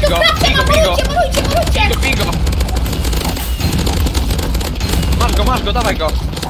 go, bigo. Masz go, dawaj go.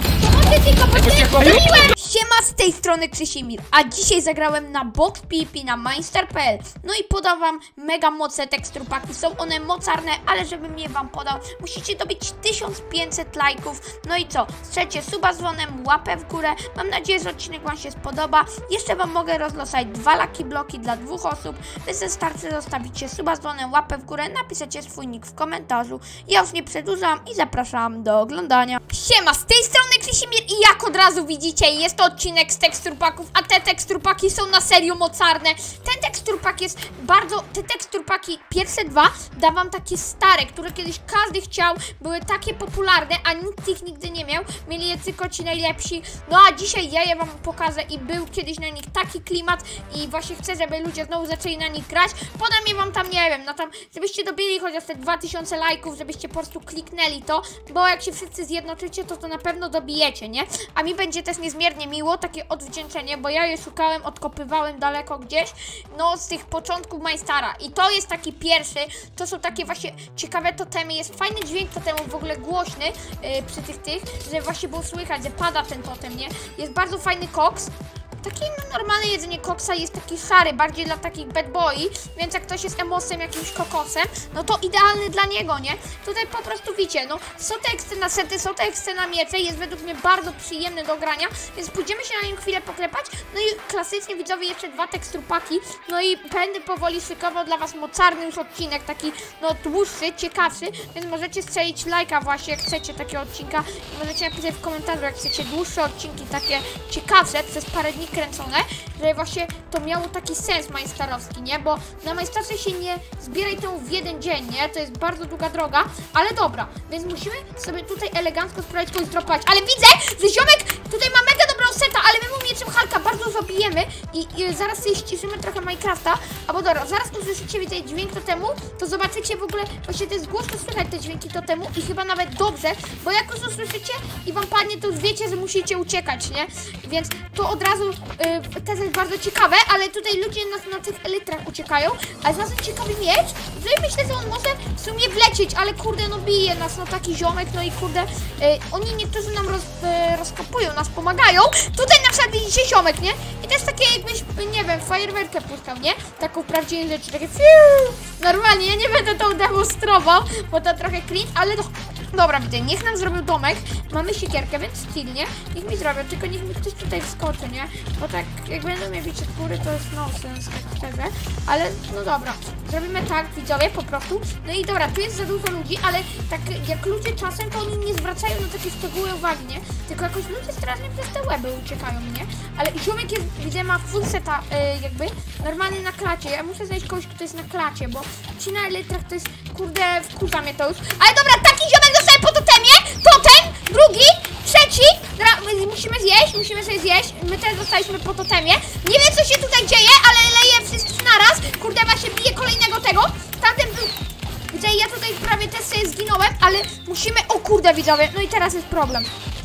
Siema, z tej strony Krzysimir, a dzisiaj zagrałem na Box PvP na Mindstar.pl. No i podam wam mega mocne teksturpaki, są one mocarne, ale żebym je wam podał, musicie dobić 1500 lajków. No i co, strzelcie suba z dzwonem, łapę w górę, mam nadzieję, że odcinek wam się spodoba. Jeszcze wam mogę rozlosować 2 lucky bloki dla 2 osób. Wy ze starcy zostawicie suba z dzwonem, łapę w górę, napiszecie swój nick w komentarzu. Ja już nie przedłużam i zapraszam do oglądania. Siema, z tej strony Krzysimir i jak od razu widzicie, jest to odcinek z teksturpaków, a te teksturpaki są na serio mocarne. Ten teksturpak jest bardzo... Te teksturpaki, pierwsze dwa, dawam takie stare, które kiedyś każdy chciał, były takie popularne, a nikt ich nigdy nie miał. Mieli je tylko ci najlepsi. No a dzisiaj ja je wam pokażę i był kiedyś na nich taki klimat i właśnie chcę, żeby ludzie znowu zaczęli na nich grać. Podam je wam tam, nie wiem, no tam, żebyście dobili chociaż te 2000 lajków, żebyście po prostu kliknęli to, bo jak się wszyscy zjednoczycie, to na pewno dobijecie, nie? A mi będzie też niezmiernie miło, takie odwdzięczenie, bo ja je szukałem, odkopywałem daleko gdzieś, no z tych początków Mindstara i to jest taki pierwszy, to są takie właśnie ciekawe totemy, jest fajny dźwięk totemu, w ogóle głośny przy tych, że właśnie było słychać, że pada ten totem, nie? Jest bardzo fajny koks. Takie normalne jedzenie koksa jest taki szary, bardziej dla takich bad boy, więc jak ktoś jest emosem, jakimś kokosem, no to idealny dla niego, nie? Tutaj po prostu widzicie, no są te ekstra sety, są te ekstra miece, jest według mnie bardzo przyjemny do grania, więc pójdziemy się na nim chwilę poklepać, no i klasycznie widzowie jeszcze 2 teksturpaki, no i będę powoli szykował dla was mocarny już odcinek, taki no dłuższy, ciekawszy, więc możecie strzelić lajka właśnie, jak chcecie takiego odcinka i możecie napisać w komentarzu, jak chcecie dłuższe odcinki, takie ciekawsze, przez parę dni kręcone, że właśnie to miało taki sens mindstarowski, nie? Bo na Mindstarze się nie zbieraj temu w jeden dzień, nie? To jest bardzo długa droga, ale dobra, więc musimy sobie tutaj elegancko sprawdzić, kogoś dropować. Ale widzę, że ziomek tutaj ma mega dobrą seta, ale my mu mieczem Halka bardzo zabijemy i zaraz sobie ściszymy trochę Minecrafta, albo dobra, zaraz usłyszycie, widzę dźwięk totemu, to zobaczycie w ogóle, właśnie to jest głośno słychać te dźwięki totemu i chyba nawet dobrze, bo jak już usłyszycie i wam padnie, to już wiecie, że musicie uciekać, nie? Więc to od razu też jest bardzo ciekawe, ale tutaj ludzie na tych elytrach uciekają, a jest bardzo ciekawy miecz, że myślę, że on może w sumie wlecieć, ale kurde, no bije nas, no taki ziomek, no i kurde, oni niektórzy nam rozkopują, nas pomagają. Tutaj na przykład widzicie ziomek, nie? I to jest takie jakbyś, nie wiem, fajerwerkę puszczał, nie? Taką prawdziwą rzecz, takie fiu! Normalnie, ja nie będę to demonstrował, bo to trochę cringe, ale no, dobra, widzę, niech nam zrobił domek, mamy siekierkę, więc stylnie, niech mi zrobią, tylko niech mi ktoś tutaj wskoczy, nie? Bo tak, jak będą mnie bić od góry, to jest nonsens, tak szczerze, ale no dobra, zrobimy tak, widzowie, po prostu, no i dobra, tu jest za dużo ludzi, ale tak jak ludzie czasem, to oni nie zwracają na takie szczegóły uwagi, nie? Tylko jakoś ludzie strasznie przez te łeby uciekają, nie? Ale ziomek jest, widzę, ma full seta, jakby, normalnie na klacie, ja muszę znaleźć kogoś, kto jest na klacie, bo ci na elytrach to jest, kurde, wkurza mnie to już, ale dobra, taki ziomek dostaje po totemie, totem, drugi, trzeci, musimy sobie zjeść, my też dostaliśmy po totemie, nie wiem, co się tutaj dzieje, ale leję wszystkich naraz, kurde, właśnie bije kolejnego tego, tamten był, widzę, ja tutaj prawie też sobie zginąłem, ale musimy, o kurde, widzowie, no i teraz jest problem.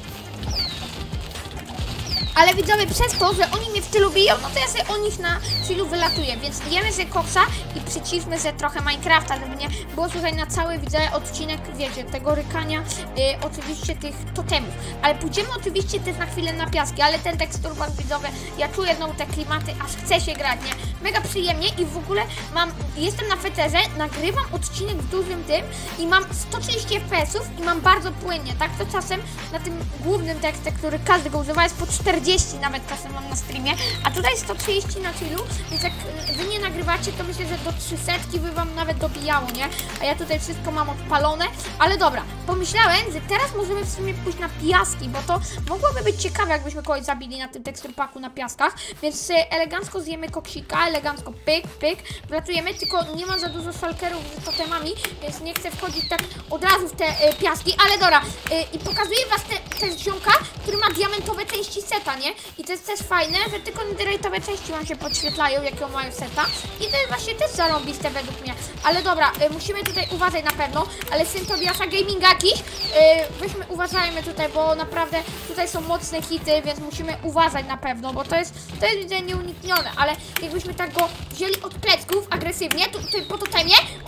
Ale widzowie, przez to, że oni mnie w tylu biją, no to ja sobie o nich na chwilę wylatuję, więc jemy sobie koksa i przyciszmy sobie trochę Minecrafta, żeby nie było słychać na cały, widzę, odcinek, wiecie, tego rykania, oczywiście tych totemów. Ale pójdziemy oczywiście też na chwilę na piaski, ale ten teksturpak, widzowie, ja czuję znowu te klimaty, aż chce się grać, nie? Mega przyjemnie i w ogóle jestem na feterze, nagrywam odcinek w dużym tym i mam 130 fps-ów i mam bardzo płynnie, tak? To czasem na tym głównym tekstie, który każdy go używa, jest po 40 nawet czasem mam na streamie, a tutaj 130 na chillu, więc jak wy nie nagrywacie, to myślę, że do 300 by wam nawet dobijało, nie? A ja tutaj wszystko mam odpalone, ale dobra, pomyślałem, że teraz możemy w sumie pójść na piaski, bo to mogłoby być ciekawe, jakbyśmy kogoś zabili na tym teksturpaku na piaskach, więc elegancko zjemy koksika, elegancko pyk, pyk, wlatujemy, tylko nie ma za dużo stalkerów z totemami, więc nie chcę wchodzić tak od razu w te piaski, ale dobra, i pokazuję was te ziomka, który ma diamentowe części seta, nie? I to jest też fajne, że tylko netherite'owe części wam się podświetlają, jakiego mają seta. I to jest właśnie też zarąbiste według mnie. Ale dobra, musimy tutaj uważać na pewno, ale syn Tobiasza Gaminga jakiś, weźmy, uważajmy tutaj, bo naprawdę tutaj są mocne hity, więc musimy uważać na pewno, bo to jest widzę nieuniknione, ale jakbyśmy tak go wzięli od plecków agresywnie, to tutaj po totemie, on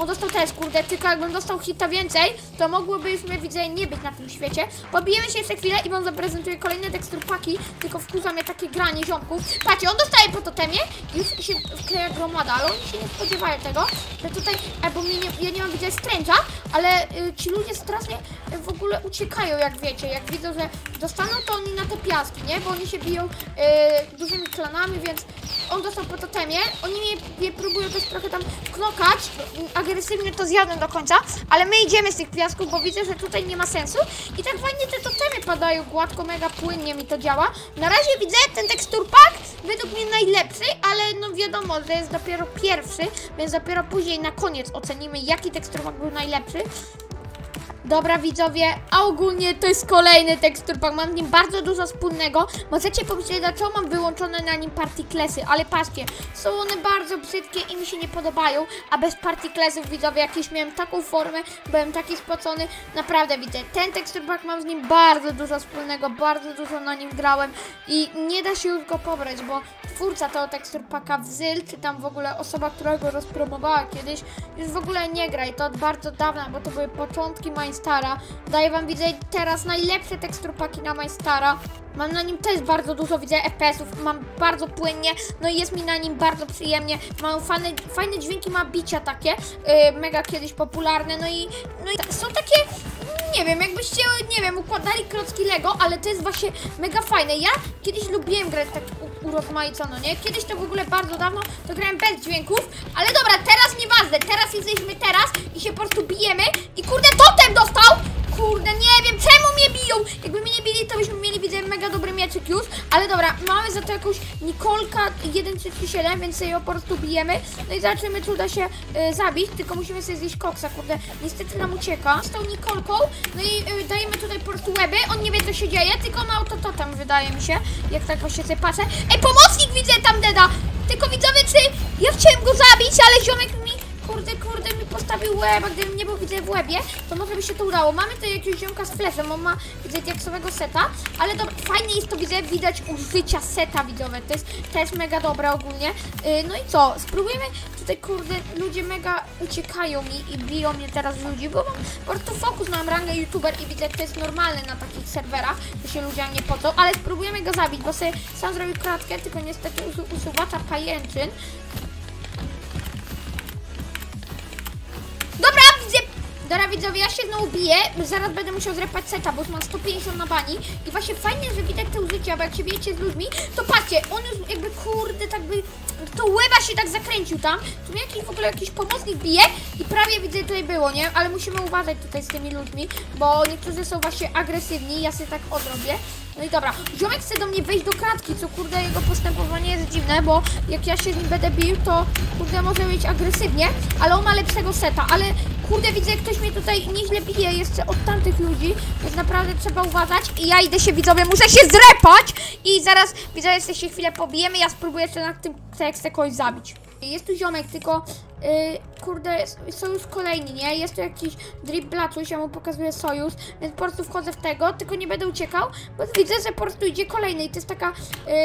on dostał też, kurde, tylko jakbym dostał hita więcej, to mogłobyśmy, widzę, nie być na tym świecie. Pobijemy się jeszcze chwilę i wam zaprezentuję kolejne teksturpaki, tylko wkurza mnie takie granie ziomków. Patrzcie, on dostaje po totemie i już się wkleja gromada, ale oni się nie spodziewają tego, że tutaj, bo ja nie mam, widzę, stręcza, ale ci ludzie strasznie w ogóle uciekają, jak wiecie, jak widzą, że dostaną, to oni na te piaski, nie, bo oni się biją dużymi klanami, więc on dostał po totemie, oni mnie próbują też trochę tam knokać, agresywnie to zjadłem do końca, ale my idziemy z tych piasków, bo widzę, że tutaj nie ma sensu i tak fajnie te totemy padają gładko, mega płynnie mi to działa. Na razie widzę ten teksturpak według mnie najlepszy, ale no wiadomo, że jest dopiero pierwszy, więc dopiero później na koniec ocenimy, jaki teksturpak był najlepszy. Dobra widzowie, a ogólnie to jest kolejny teksturpak, mam z nim bardzo dużo wspólnego. Możecie pomyśleć, dlaczego mam wyłączone na nim partyklesy, ale patrzcie, są one bardzo brzydkie i mi się nie podobają, a bez partyklesów widzowie jakieś miałem taką formę, byłem taki spocony, naprawdę widzę, ten teksturpak mam z nim bardzo dużo wspólnego, bardzo dużo na nim grałem i nie da się już go pobrać, bo twórca tego teksturpaka Wzyl, czy tam w ogóle osoba, która go rozpromowała kiedyś, już w ogóle nie gra i to od bardzo dawna, bo to były początki Minestara. Daję wam, widzę, teraz najlepsze teksturpaki na Minestara. Mam na nim też bardzo dużo, widzę, FPS-ów, mam bardzo płynnie, no i jest mi na nim bardzo przyjemnie. Mam fajne dźwięki, ma bicia takie, mega kiedyś popularne, no i są takie, nie wiem, jakbyście, nie wiem, układali klocki Lego, ale to jest właśnie mega fajne. Ja kiedyś lubiłem grać tak urozmaicono, nie? Kiedyś to w ogóle bardzo dawno to grałem bez dźwięków, ale dobra, teraz nieważne, teraz jesteśmy i się po prostu bijemy i kurde, totem dostał! Kurde, nie wiem, czemu mnie biją? Jakby mnie nie bili, to byśmy mieli, widzę, mega dobry mieczyk już. Ale dobra, mamy za to jakąś Nikolka 137, więc sobie ją po prostu bijemy. No i zobaczymy, czy uda się zabić. Tylko musimy sobie zjeść koksa, kurde. Niestety nam ucieka z tą Nikolką. No i dajemy tutaj po prostu łeby. On nie wie, co się dzieje, tylko ma autototem, wydaje mi się. Jak tak właśnie sobie patrzę. Ej, pomocnik widzę tam deda! Tylko widzowie, czy ja chciałem go zabić, ale ziomek mi... Kurde, mi postawił łeb, a gdybym nie był, widzę, w łebie, to może by się to udało. Mamy tutaj jakiegoś ziomka z fleszem, on ma, widzę, diaksowego seta, ale dobra, fajnie jest to, widzę, widać użycia seta, widzowie, to jest też mega dobre ogólnie. No i co, spróbujemy tutaj, kurde, ludzie mega uciekają mi i biją mnie teraz ludzi, bo mam po prostu fokus na rangę youtuber i widzę, to jest normalne na takich serwerach, że się ludzie nie pocą, ale spróbujemy go zabić, bo sobie sam zrobił kratkę, tylko niestety usuwacza pajęczyn. Dobra widzowie, ja się znowu biję, zaraz będę musiał zrepać seta, bo już mam 150 na bani i właśnie fajnie, że widać te użycia, bo jak się bijecie z ludźmi, to patrzcie, on już jakby, kurde, tak by, to łeba się tak zakręcił tam, tu mnie w ogóle jakiś pomocnik bije i prawie widzę, tutaj było, nie, ale musimy uważać tutaj z tymi ludźmi, bo niektórzy są właśnie agresywni, ja sobie tak odrobię. No i dobra, ziomek chce do mnie wejść do kratki, co kurde, jego postępowanie jest dziwne, bo jak ja się z nim będę bił, to kurde, może być agresywnie, ale on ma lepszego seta, ale kurde, widzę, jak ktoś mnie tutaj nieźle bije jeszcze od tamtych ludzi, więc naprawdę trzeba uważać i ja idę się, widzowie, muszę się zrepać i zaraz, widzowie, jeszcze się chwilę pobijemy, ja spróbuję jeszcze na tym tekstie kogoś zabić. Jest tu ziomek, tylko kurde, są już kolejni, nie? Jest tu jakiś drip blacuś, ja mu pokazuję sojusz, więc po prostu wchodzę w tego, tylko nie będę uciekał, bo widzę, że po prostu idzie kolejny i to jest taka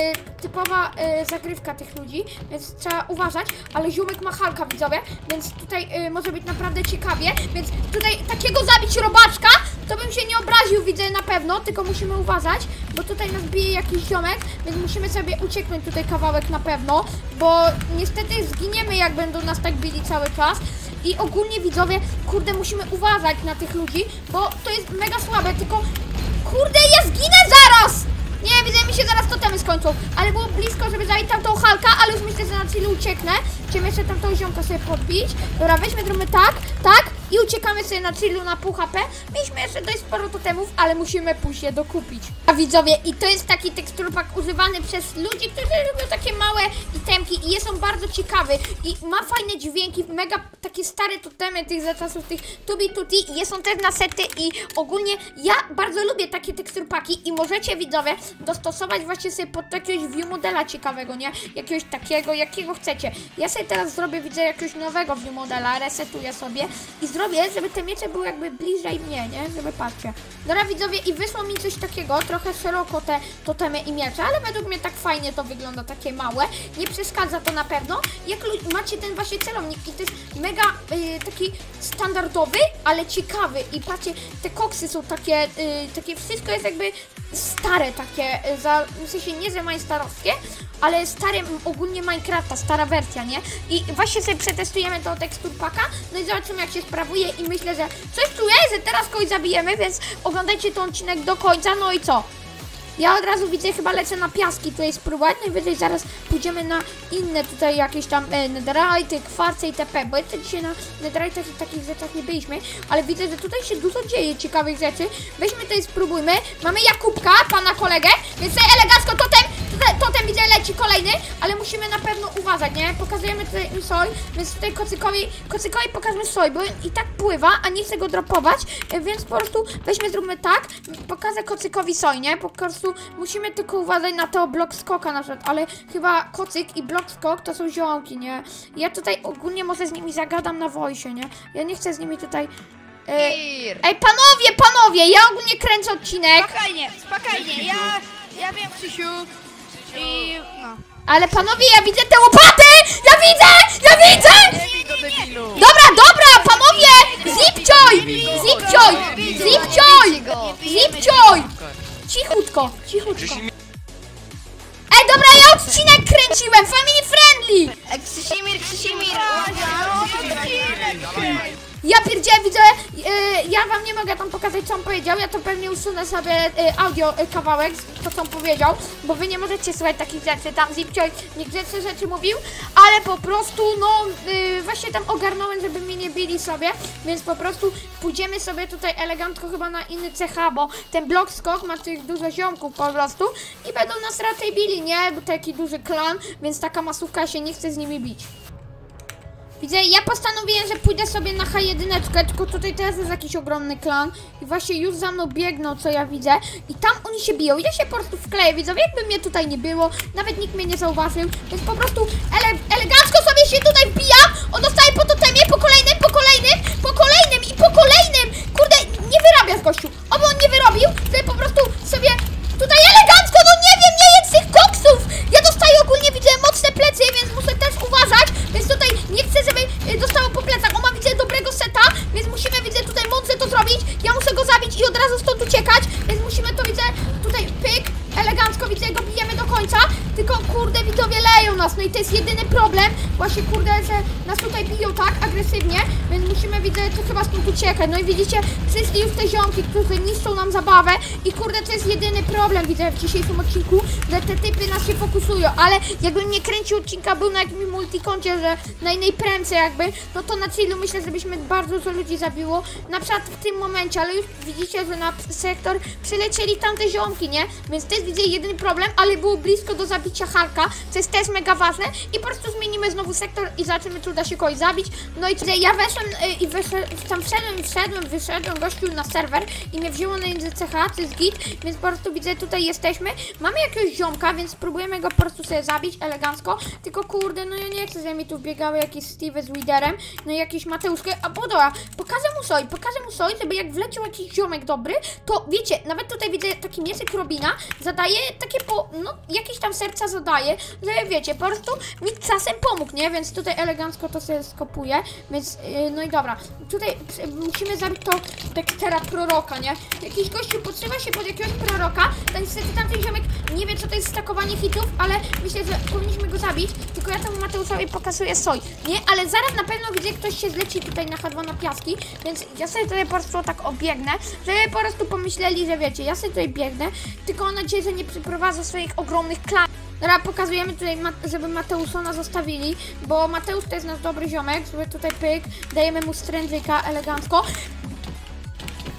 typowa zagrywka tych ludzi, więc trzeba uważać, ale ziomek ma Hulka, widzowie, więc tutaj może być naprawdę ciekawie, więc tutaj takiego zabić robaczka, to bym się nie obraził, widzę, na pewno, tylko musimy uważać, bo tutaj nas bije jakiś ziomek, więc musimy sobie ucieknąć tutaj kawałek na pewno, bo niestety zginiemy, jak będą nas tak bili cały czas. I ogólnie, widzowie, kurde, musimy uważać na tych ludzi, bo to jest mega słabe, tylko kurde, ja zginę zaraz! Nie, widzę, mi się zaraz totemy skończą, ale było blisko, żeby zabić tamtą Hulka, ale już myślę, że na chwilę ucieknę. Chciałem jeszcze tamtą ziomka sobie podbić. Dobra, weźmy, zrobimy tak i uciekamy sobie na chillu na pół HP. Mieliśmy jeszcze dość sporo totemów, ale musimy pójść je dokupić. A widzowie, i to jest taki teksturpak używany przez ludzi, którzy lubią takie małe itemki i jest on bardzo ciekawy i ma fajne dźwięki, mega takie stare totemy tych za czasów tych Tubi Tuti i jest on też na sety i ogólnie ja bardzo lubię takie teksturpaki i możecie, widzowie, dostosować właśnie sobie pod jakiegoś view modela ciekawego, nie? Jakiegoś takiego, jakiego chcecie. Ja sobie teraz zrobię, widzę, jakiegoś nowego view modela, resetuję sobie i zrobię zrobię, żeby te miecze były jakby bliżej mnie, nie? Żeby patrzcie. Dobra widzowie, i wyszło mi coś takiego, trochę szeroko te totemy i miecze, ale według mnie tak fajnie to wygląda, takie małe. Nie przeszkadza to na pewno. Jak macie ten właśnie celownik i to jest mega taki standardowy, ale ciekawy. I patrzcie, te koksy są takie, takie wszystko jest jakby stare takie, w sensie nie że starowskie, ale stare ogólnie Minecrafta, stara wersja, nie? I właśnie sobie przetestujemy to teksturpaka, no i zobaczymy jak się sprawuje i myślę, że coś czuję, że teraz kogoś zabijemy, więc oglądajcie ten odcinek do końca, no i co? Ja od razu widzę, chyba lecę na piaski tutaj spróbować, najwyżej zaraz pójdziemy na inne tutaj jakieś tam netherite, kwarce itp., bo jeszcze dzisiaj na netherite'ach i takich rzeczach nie byliśmy, ale widzę, że tutaj się dużo dzieje ciekawych rzeczy. Weźmy tutaj, spróbujmy. Mamy Jakubka, pana kolegę, więc tutaj elegancko totem widzę, leci kolejny, ale musimy na pewno uważać, nie? Pokazujemy tutaj im soj, więc tutaj kocykowi pokażmy soj, bo i tak pływa, a nie chcę go dropować, więc po prostu zróbmy tak, pokażę kocykowi soj, nie? Po prostu musimy tylko uważać na to blockskoka na przykład, ale chyba kocyk i blockskok to są ziomki, nie? Ja tutaj ogólnie może z nimi zagadam na voice, nie? Ja nie chcę z nimi tutaj... Ej, panowie, ja ogólnie kręcę odcinek. Spokojnie, ja wiem, Krzysiu. I no. Ale panowie, ja widzę te łopaty! Ja widzę! Dobra, panowie! Zipcioj! Cichutko. Ej, dobra, ja odcinek kręciłem, family friendly! Krzysimir, Ja pierdzielę, widzę, ja wam nie mogę tam pokazać, co on powiedział, ja to pewnie usunę sobie audio kawałek, to co on powiedział, bo wy nie możecie słuchać takich rzeczy, tam Zipcioj niegrzeczne rzeczy mówił, ale po prostu, no, właśnie tam ogarnąłem, żeby mnie nie bili sobie, więc po prostu pójdziemy sobie tutaj elegancko chyba na inny CH, bo ten blockskok ma tych dużo ziomków po prostu i będą nas raczej bili, nie, bo taki duży klan, więc taka masówka się nie chce z nimi bić. Widzę, ja postanowiłem, że pójdę sobie na H1, tylko tutaj teraz jest jakiś ogromny klan i właśnie już za mną biegną, co ja widzę i tam oni się biją, ja się po prostu wkleję, widzowie, jakby mnie tutaj nie było, nawet nikt mnie nie zauważył, więc po prostu elegancko sobie się tutaj wbijam, on dostaje po totemie, po kolejnym i po kolejnym, kurde, nie wyrabiasz gościu, oby on nie wyrobił, że po prostu sobie tutaj elegancko, no nie wiem, nie jedz tych koksów, ja dostaję ogólnie, widzę, mocne plecy, więc muszę też uważać, więc tutaj nie chcę, żeby dostało po plecach, on ma, widzę, dobrego seta, więc musimy, widzę, tutaj mądrze to zrobić, ja muszę go zabić i od razu stąd uciekać, więc musimy to, widzę, tutaj pyk, elegancko, widzę, go bijemy do końca, tylko, kurde, widzowie leją nas, no i to jest jedyny problem, właśnie, kurde, że nas tutaj biją tak agresywnie, więc musimy, widzę, to chyba stąd uciekać, no i widzicie, przyszli już te ziomki, które niszczą nam zabawę i, kurde, to jest jedyny problem, widzę, w dzisiejszym odcinku, że te typy nas się fokusują, ale jakbym nie kręcił odcinka, był na jakimś multikoncie, że na innej premce jakby, no to na chillu myślę, żebyśmy bardzo dużo ludzi zabiło, na przykład w tym momencie, ale już widzicie, że na sektor przylecieli tamte ziomki, nie? Więc to jest, widzę, jedyny problem, ale było blisko do zabicia Halka, co jest też mega ważne i po prostu zmienimy znowu sektor i zobaczymy, czy uda się kogoś zabić. No i tutaj ja weszłem i tam wyszedłem gościu na serwer i mnie wzięło na CH, to jest git, więc po prostu widzę, tutaj jesteśmy, mamy jakiegoś ziomka, więc spróbujemy go po prostu sobie zabić elegancko, tylko kurde, no ja nie chcę, żeby mi tu biegały jakieś Steve z Widerem, no i jakiś Mateuszkę, a dobra, pokażę mu soj, żeby jak wleciał jakiś ziomek dobry, to wiecie, nawet tutaj widzę taki miesek Robina, zadaje takie jakieś tam serca zadaje, że wiecie, po prostu mi czasem pomógł, nie, więc tutaj elegancko to sobie skopuję, więc, no i dobra, tutaj musimy zabić to Dextera proroka, nie, jakiś gościu podszywa się pod jakiegoś proroka, ten niestety tamten ziomek nie wie, co to jest stakowanie hitów, ale myślę, że powinniśmy go zabić, tylko ja temu Mateuszowi pokazuję soj, nie, ale zaraz na pewno widzę, ktoś się zleci tutaj na H2 na piaski, więc ja sobie tutaj po prostu tak obiegnę, żeby po prostu pomyśleli, że wiecie, ja sobie tutaj biegnę, tylko mam nadzieję, że nie przyprowadzę swoich ogromnych klanów. Dobra, pokazujemy tutaj, żeby Mateusza zostawili, bo Mateusz to jest nasz dobry ziomek, żeby tutaj pyk, dajemy mu strędzyka elegancko.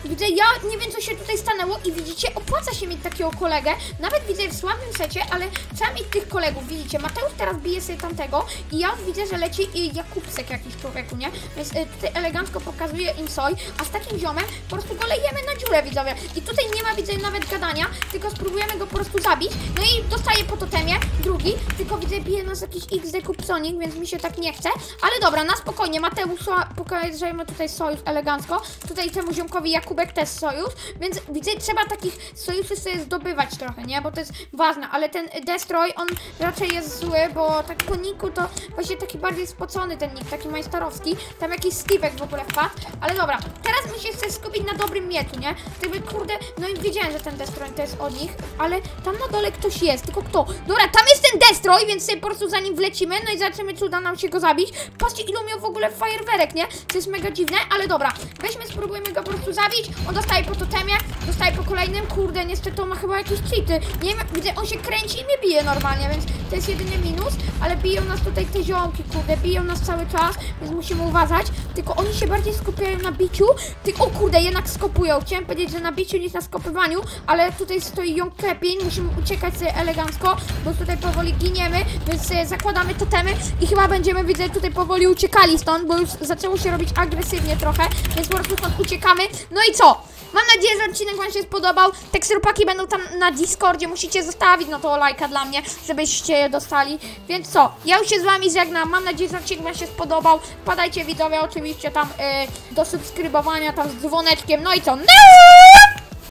widzę, ja nie wiem co się tutaj stanęło i widzicie, opłaca się mieć takiego kolegę, nawet widzę w słabym secie, ale trzeba mieć tych kolegów, widzicie, Mateusz teraz bije sobie tamtego i ja widzę, że leci Jakubsek jakiś człowieku, nie? Więc tutaj elegancko pokazuje im soj, a z takim ziomem po prostu go lejemy na dziurę, widzowie. I tutaj nie ma, widzę, nawet gadania, tylko spróbujemy go po prostu zabić, no i dostaje po totemie, drugi, tylko widzę, bije nas jakiś XD Kupsonik, więc mi się tak nie chce, ale dobra, na spokojnie, Mateusza pokazujemy tutaj sojusz elegancko, tutaj temu ziomkowi Jakubek też sojusz, więc widzę, trzeba takich sojuszy sobie zdobywać trochę, nie, bo to jest ważne, ale ten Destroy, on raczej jest zły, bo tak po niku to właśnie taki bardziej spocony ten nick, taki majsterowski, tam jakiś Steve'ek w ogóle wpadł, ale dobra, teraz mi się chce skupić na dobrym mieczu, nie, gdyby, kurde, no i wiedziałem, że ten Destroy to jest od nich, ale tam na dole ktoś jest, tylko kto? Dobra, tam jest ten Destroy, więc sobie po prostu za nim wlecimy, no i zobaczymy, czy uda nam się go zabić. Patrzcie, ilu miał w ogóle fajerwerek, nie? To jest mega dziwne, ale dobra, weźmy, spróbujmy go po prostu zabić, on dostaje po totemie, dostaje po kolejnym, kurde, niestety on ma chyba jakieś cheaty, nie wiem, widzę, on się kręci i mnie bije normalnie, więc to jest jedynie minus, ale biją nas tutaj te ziomki, kurde, biją nas cały czas, więc musimy uważać, tylko oni się bardziej skupiają na biciu, tylko, o kurde, jednak skopują, chciałem powiedzieć, że na biciu niż na skopywaniu, ale tutaj stoi ją klepień, musimy uciekać sobie elegancko, bo tutaj powoli giniemy, więc zakładamy totemy i chyba będziemy, widzę, tutaj powoli uciekali stąd, bo już zaczęło się robić agresywnie trochę, więc po prostu stąd uciekamy, no i co? Mam nadzieję, że odcinek wam się spodobał, teksturpaki będą tam na Discordzie, musicie zostawić no to lajka dla mnie, żebyście je dostali, więc co? Ja już się z wami żegnam, mam nadzieję, że odcinek wam się spodobał, wpadajcie widzowie oczywiście tam do subskrybowania, tam z dzwoneczkiem, no i co? No!